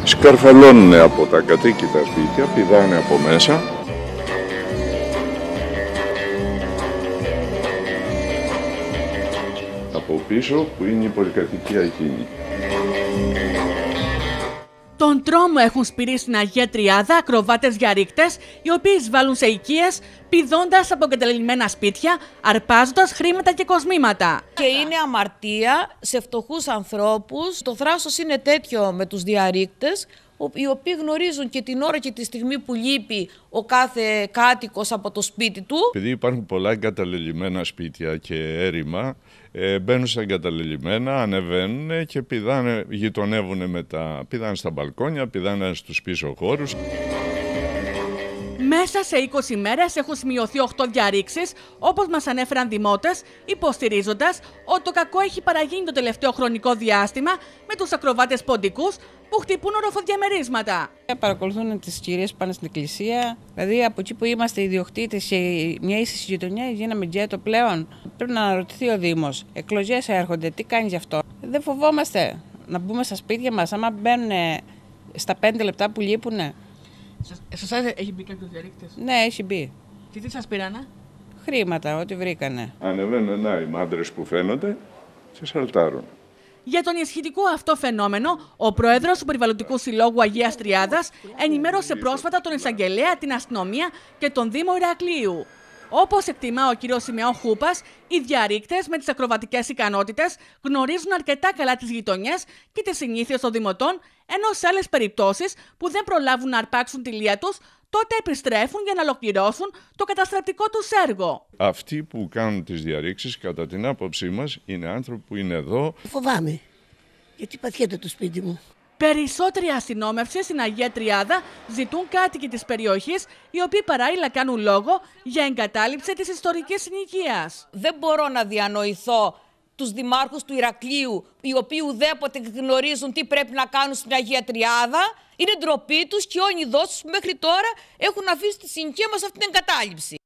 Σκαρφαλώνουν από τα κατοίκητα σπίτια, πηδάνε από μέσα. Από πίσω που είναι η πολυκατοικία εκείνη. Τον τρόμο έχουν σπειρήσει στην Αγία Τριάδα ακροβάτες διαρρήκτες, οι οποίοι εισβάλλουν σε οικίες, πηδώντας από εγκαταλελειμμένα σπίτια, αρπάζοντας χρήματα και κοσμήματα. Και είναι αμαρτία σε φτωχούς ανθρώπους. Το θράσος είναι τέτοιο με τους διαρρήκτες, οι οποίοι γνωρίζουν και την ώρα και τη στιγμή που λείπει ο κάθε κάτοικος από το σπίτι του. Επειδή υπάρχουν πολλά εγκαταλελειμμένα σπίτια και έρημα, μπαίνουν στα εγκαταλελειμμένα, ανεβαίνουν και πηδάνε, γειτονεύουν μετά. Πηδάνε στα μπαλκόνια, πηδάνε στους πίσω χώρους. Μέσα σε 20 μέρες έχουν σημειωθεί 8 διαρρήξεις, όπως μας ανέφεραν δημότες, υποστηρίζοντας ότι το κακό έχει παραγίνει το τελευταίο χρονικό διάστημα με τους ακροβάτες ποντικούς που χτυπούν οροφοδιαμερίσματα. Παρακολουθούν τις κυρίες που πάνε στην εκκλησία. Δηλαδή, από εκεί που είμαστε ιδιοκτήτες σε μια ίσχυη γειτονιά, γίναμε γκέτο πλέον. Πρέπει να αναρωτηθεί ο Δήμος. Εκλογές έρχονται, τι κάνει γι' αυτό. Δεν φοβόμαστε να μπούμε στα σπίτια μας, άμα μπαίνουν στα 5 λεπτά που λείπουνε. Σε εσάς έχει μπει κάποιος διαρρήκτης? Ναι, έχει μπει. Και τι σας πήρανε? Χρήματα, ό,τι βρήκανε. Ανεβαίνουν οι μάντρες που φαίνονται και σαλτάρουν. Για τον ισχυτικό αυτό φαινόμενο, ο πρόεδρος του Περιβαλλοντικού Συλλόγου Αγίας Τριάδας ενημέρωσε πρόσφατα τον εισαγγελέα, την αστυνομία και τον Δήμο Ηρακλείου. Όπως εκτιμά ο κ. Σιμεών Χούπας, οι διαρρήκτες με τις ακροβατικές ικανότητες γνωρίζουν αρκετά καλά τις γειτονιές και τις συνήθειες των δημοτών, ενώ σε άλλες περιπτώσεις που δεν προλάβουν να αρπάξουν τη λία τους, τότε επιστρέφουν για να ολοκληρώσουν το καταστρεπτικό τους έργο. Αυτοί που κάνουν τις διαρρήξεις, κατά την άποψή μας, είναι άνθρωποι που είναι εδώ. Φοβάμαι, γιατί παθιέται το σπίτι μου. Περισσότερη αστυνόμευση στην Αγία Τριάδα ζητούν κάτοικοι της περιοχής, οι οποίοι παράλληλα κάνουν λόγο για εγκατάλειψη της ιστορικής συνοικίας. Δεν μπορώ να διανοηθώ τους δημάρχους του Ηρακλείου, οι οποίοι ουδέποτε γνωρίζουν τι πρέπει να κάνουν στην Αγία Τριάδα. Είναι ντροπή τους και όνειδός τους που μέχρι τώρα έχουν αφήσει τη συνοικία μας αυτή την εγκατάλειψη.